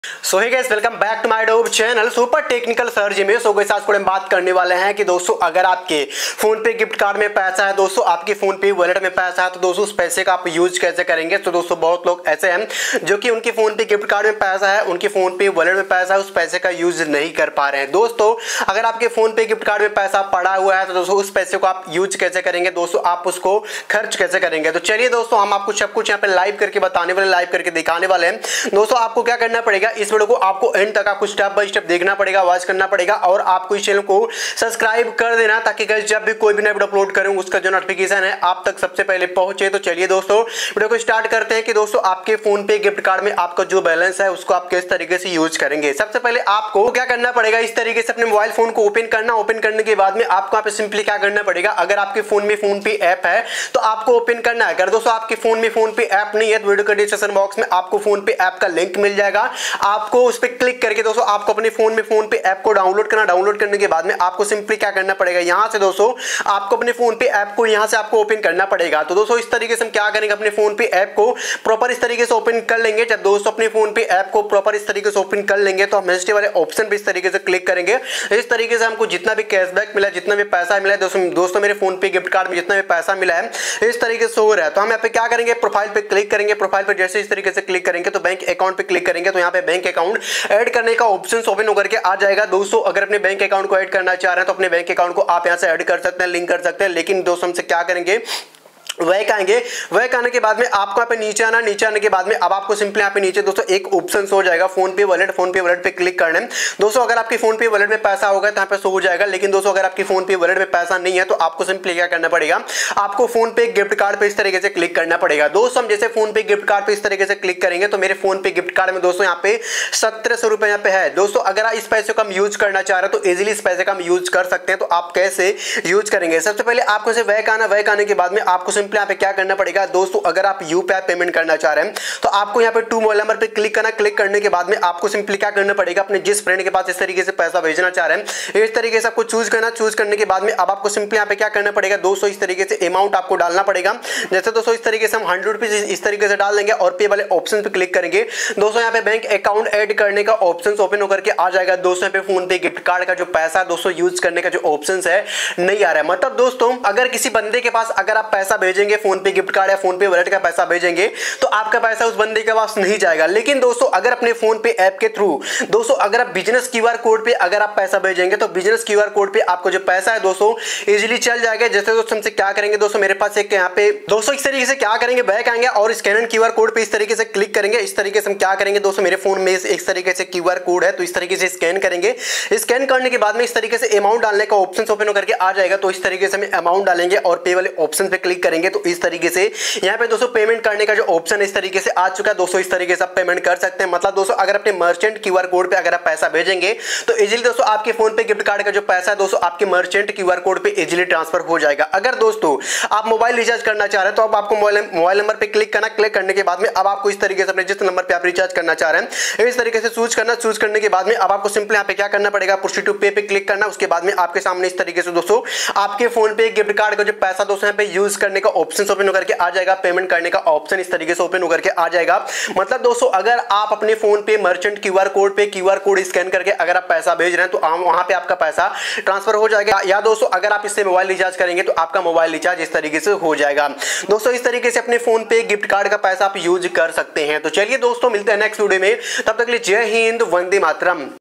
So hey guys, welcome back to my YouTube channel super technical sir ji में। So guys, आज हम बात करने वाले हैं कि दोस्तों अगर आपके फोन पे गिफ्ट कार्ड में पैसा है, दोस्तों आपके फोन पे वॉलेट में पैसा है, तो दोस्तों उस पैसे का आप यूज कैसे करेंगे। तो दोस्तों बहुत लोग ऐसे हैं जो कि उनके फोन पे गिफ्ट कार्ड में पैसा है, उनके फोन पे वॉलेट में पैसा है, उस पैसे का यूज नहीं कर पा रहे हैं। दोस्तों अगर आपके फोन पे गिफ्ट कार्ड में पैसा पड़ा हुआ है तो दोस्तों उस पैसे को आप यूज कैसे करेंगे, दोस्तों आप उसको खर्च कैसे करेंगे। तो चलिए दोस्तों, हम आपको सब कुछ यहाँ पे लाइव करके बताने वाले, लाइव करके दिखाने वाले हैं। दोस्तों आपको क्या करना पड़ेगा, इस वीडियो को आपको एंड तक आपको स्टेप बाय स्टेप देखना पड़ेगा, वॉच करना पड़ेगा और आपको इस चैनल को सब्सक्राइब कर देना ताकि गाइस जब भी कोई भी नया वीडियो अपलोड करूं उसका जो नोटिफिकेशन है आप तक सबसे पहले पहुंचे। तो चलिए दोस्तों वीडियो को स्टार्ट करते हैं कि दोस्तों आपके फोन पे गिफ्ट कार्ड में आपका जो बैलेंस है उसको आप किस तरीके से यूज करेंगे। सबसे पहले आपको क्या करना पड़ेगा, इस तरीके से अपने मोबाइल फोन को ओपन करना। ओपन करने के बाद में आपको यहाँ पे सिंपली क्या करना पड़ेगा, अगर आपके फोन में फोन पे ऐप है तो आपको ओपन करना है। अगर दोस्तों आपके फोन में फोन पे ऐप नहीं है तो वीडियो के डिस्क्रिप्शन बॉक्स में आपको फोन पे ऐप का लिंक मिल जाएगा। आपको उस पर क्लिक करके दोस्तों आपको अपने फोन में फोन पे ऐप को डाउनलोड करना। डाउनलोड करने के बाद में आपको सिंपली क्या करना पड़ेगा, यहां से दोस्तों आपको अपने फोन पे ऐप को यहां से आपको ओपन करना पड़ेगा। तो दोस्तों इस तरीके से हम क्या करेंगे, अपने फोन पे ऐप को प्रॉपर इस तरीके से ओपन कर लेंगे। जब दोस्तों अपने फोन पे ऐप को प्रॉपर इस तरीके से ओपन कर लेंगे तो हम मैसेज वाले ऑप्शन पे इस तरीके से क्लिक करेंगे। इस तरीके से हमको जितना भी कैशबैक मिला, जितना भी पैसा मिला है दोस्तों मेरे फोन पे गिफ्ट कार्ड में जितना भी पैसा मिला है इस तरीके से हो रहा है। तो हम यहाँ पे क्या करेंगे, प्रोफाइल पे क्लिक करेंगे। प्रोफाइल पे जैसे इस तरीके से क्लिक करेंगे तो बैंक अकाउंट पे क्लिक करेंगे तो यहाँ पे बैंक अकाउंट ऐड करने का ऑप्शन ओपन होकर के आ जाएगा। दोस्तों अगर अपने बैंक अकाउंट को ऐड करना चाह रहे हैं तो अपने बैंक अकाउंट को आप यहां से ऐड कर सकते हैं, लिंक कर सकते हैं। लेकिन दोस्तों हमसे क्या करेंगे, वह आएंगे। वह आने के बाद में आपको यहाँ पे नीचे आना। नीचे आने के बाद में अब आपको सिंपली यहाँ पे नीचे दोस्तों एक ऑप्शन हो जाएगा PhonePe wallet. PhonePe wallet पे क्लिक करना है। दोस्तों अगर आपके फोन पे वॉलेट में पैसा होगा तो यहाँ पे शो हो जाएगा। लेकिन दोस्तों अगर आपके फोन पे वॉलेट में पैसा नहीं है तो आपको सिंपली क्या करना पड़ेगा, आपको फोन पे गिफ्ट कार्ड पे इस तरीके से क्लिक करना पड़ेगा। दोस्तों हम जैसे फोन पे गिफ्ट कार्ड पे इस तरीके से क्लिक करेंगे तो मेरे फोन पे गिफ्ट कार्ड में दोस्तों यहाँ पे 1700 रुपए यहाँ पे है। दोस्तों अगर इस पैसे को हम यूज करना चाह रहे हैं तो इजिली इस पैसे का हम यूज कर सकते हैं। तो आप कैसे यूज करेंगे, सबसे पहले आपको से वह आने के बाद में आपको सिंपली यहाँ पे क्या करना पड़ेगा, दोस्तों अगर आप यूपीआई पेमेंट करना चाह रहे हैं तो आपको यहाँ पे टू मोबाइल नंबर पे क्लिक करना। क्लिक करने के बाद में आपको सिंपली क्या करना पड़ेगा, अपने जिस फ्रेंड के पास इस तरीके से पैसा भेजना चाह रहे हैं इस तरीके से आपको चूज करना। चूज करने के बाद में अब आपको सिंपली यहाँ पे क्या करना पड़ेगा, दोस्तों इस तरीके से अमाउंट आपको डालना पड़ेगा। जैसे दोस्तों इस तरीके से हम 100 रुपीज इस तरीके से डाल देंगे और पे वाले ऑप्शन पे क्लिक करेंगे। दोस्तों यहाँ पे बैंक अकाउंट ऐड करने का ऑप्शन ओपन होकर के आ जाएगा। दोस्तों यहाँ पे फोन पे गिफ्ट कार्ड का जो पैसा दोस्तों यूज करने का जो ऑप्शन है नहीं आ रहा है। मतलब दोस्तों अगर किसी बंदे के पास अगर आप पैसा भेजेंगे, फोन पे गिफ्ट कार्ड या फोन पे वॉलेट का पैसा भेजेंगे तो आपका पैसा उस बंदे के पास नहीं जाएगा। लेकिन दोस्तों अगर अपने फोन पे ऐप के थ्रू दोस्तों अगर आप बिजनेस क्यूआर कोड पे अगर आप पैसा भेजेंगे तो बिजनेस क्यूआर कोड पे आपको जो पैसा है दोस्तों इजीली चल जाएगा। जैसे दोस्तों हमसे क्या करेंगे, दोस्तों मेरे पास एक यहाँ पे दोस्तों इस तरीके से क्या करेंगे, बैक आएंगे और स्कैन क्यूआर कोड पे इस तरीके से क्लिक करेंगे। इस तरीके से हम क्या करेंगे, दोस्तों मेरे फोन में इस तरीके से क्यूआर कोड है तो इस तरीके से स्कैन करेंगे। स्कैन करने के बाद में इस तरीके से अमाउंट डालने का ऑप्शन ओपन होकर के आ जाएगा। तो इस तरीके से हम अमाउंट डालेंगे और पे वाले ऑप्शन पे क्लिक करेंगे तो इस तरीके से यहाँ पे दोस्तों पेमेंट करने का जो ऑप्शन इस तरीके से आ चुका है। दोस्तों इस तरीके से आप पेमेंट कर सकते हैं। मतलब दोस्तों अगर अपने मर्चेंट क्यूआर कोड पे अगर आप पैसा भेजेंगे तो इजीली दोस्तों आपके फोन पे गिफ्ट कार्ड का जो पैसा है दोस्तों आपके मर्चेंट क्यूआर कोड पे इजीली ट्रांसफर हो जाएगा। अगर दोस्तों आप मोबाइल रिचार्ज करना चाह रहे हैं तो अब आपको मोबाइल नंबर पे क्लिक करना। क्लिक करने के बाद में अब आपको इस तरीके से अपने जिस नंबर पे आप रिचार्ज करना चाह रहे हैं इस तरीके से चूज करना। चूज करने के बाद में अब आपको सिंपली यहाँ पे क्या करना पड़ेगा, प्रोसीड टू पे पे क्लिक करना। उसके बाद में आपके सामने इस तरीके से दोस्तों आपके फोन पे गिफ्ट कार्ड का जो पैसा दोस्तों यहाँ पे यूज करने का ऑप्शन ओपन होकर के आ जाएगा। पेमेंट करने का ऑप्शन इस तरीके से ओपन होकर के आ जाएगा। मतलब दोस्तों अगर आप अपने फोन पे मर्चेंट क्यूआर कोड पे क्यूआर कोड स्कैन करके अगर आप पैसा भेज रहे हैं तो वहां पे आपका पैसा ट्रांसफर हो जाएगा। या दोस्तों अगर आप इससे मोबाइल रिचार्ज करेंगे तो आपका मोबाइल रिचार्ज इस तरीके से हो जाएगा। दोस्तों इस तरीके से अपने फोन पे गिफ्ट कार्ड का पैसा आप यूज कर सकते हैं। तो चलिए दोस्तों मिलते हैं नेक्स्ट वीडियो में, तब तक के लिए जय हिंद, वंदे मातरम।